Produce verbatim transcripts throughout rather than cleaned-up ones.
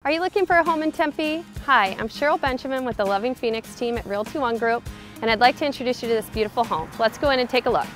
Are you looking for a home in Tempe? Hi, I'm Cheryl Benjamin with the Loving Phoenix team at Realty One Group, and I'd like to introduce you to this beautiful home. Let's go in and take a look.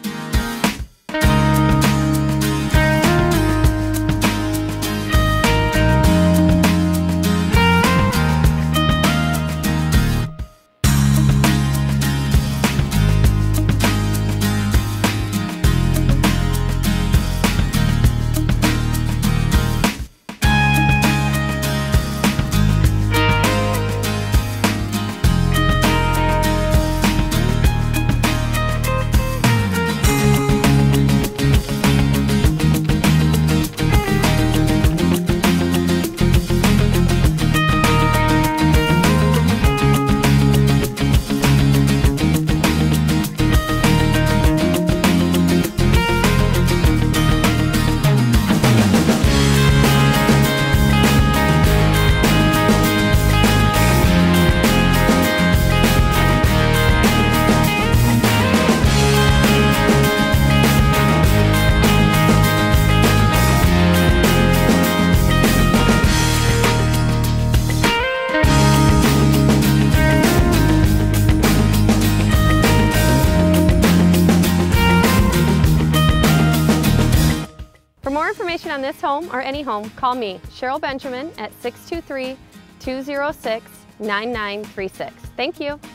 For more information on this home or any home, call me, Cheryl Benjamin, at six two three, two zero six, nine nine three six. Thank you.